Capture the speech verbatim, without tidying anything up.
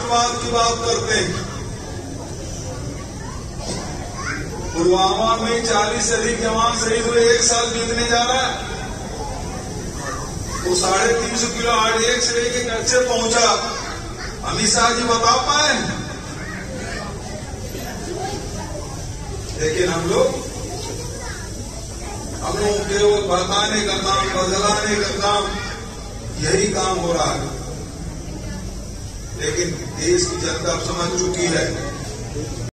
आतंकवाद की बात करते हैं। पुलवामा में चालीस से अधिक जवान शहीद हुए, एक साल बीतने जा रहा है। वो साढ़े तीन सौ किलो आर डी एक्स लेके कैसे पहुंचा, अमित शाह जी बता पाए? लेकिन हम लोग हम लोग केवल भड़काने का काम, बदलाने का काम, यही काम हो रहा है। लेकिन देश की जनता अब समझ चुकी है